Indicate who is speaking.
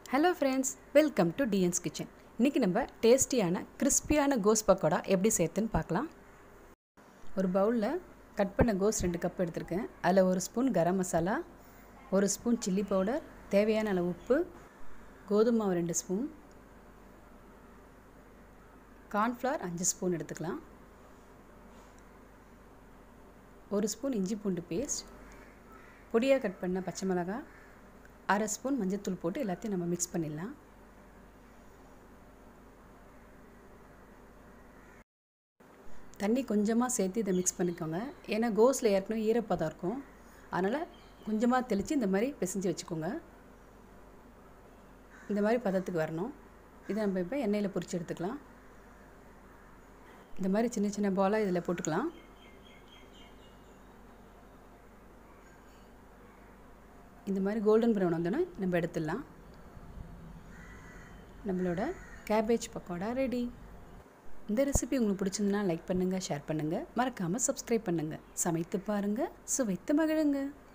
Speaker 1: Hello friends, welcome to TNS kitchen. இன்றைக்கி நம்ம டேஸ்டியான கிறிஸ்பியான கோஸ் பக்கோடா எப்படி சேர்த்துன்னு பார்க்கலாம். ஒரு பவுலில் கட் பண்ண கோஸ் 2 கப் எடுத்திருக்கேன். அதில் 1 spoon garam masala, 1 spoon chilli powder, தேவையான அளவு உப்பு, கோதுமை மாவு 2 ஸ்பூன், கார்ன்ஃப்ளவர் 5 ஸ்பூன் எடுத்துக்கலாம், 1 ஸ்பூன் இஞ்சி பூண்டு பேஸ்ட், பொடியாக கட் பண்ண பச்சை மிளகாய், 1/2 ஸ்பூன் மஞ்சள்தூள் போட்டு எல்லாத்தையும் நம்ம மிக்ஸ் பண்ணிடலாம். தண்ணி கொஞ்சமாக சேர்த்து இதை மிக்ஸ் பண்ணிக்கோங்க. ஏன்னா கோஸில் ஏற்கனவே ஈரப்பதம் இருக்கும், அதனால் கொஞ்சமாக தெளித்து இந்த மாதிரி பிசைஞ்சு வச்சுக்கோங்க. இந்த மாதிரி பதத்துக்கு வரணும். இதை நம்ம இப்போ எண்ணெயில் பொரிச்சு எடுத்துக்கலாம். இந்த மாதிரி சின்ன சின்ன பாலாக இதில் போட்டுக்கலாம். இந்த மாதிரி கோல்டன் ப்ரௌன் வந்தோன்னா நம்ம எடுத்துடலாம். நம்மளோட கேபேஜ் பக்கோடா ரெடி. இந்த ரெசிபி உங்களுக்கு பிடிச்சிருந்தனா லைக் பண்ணுங்கள், ஷேர் பண்ணுங்கள், மறக்காமல் சப்ஸ்கிரைப் பண்ணுங்கள். சமைத்து பாருங்கள், சுவைத்து மகிழுங்க.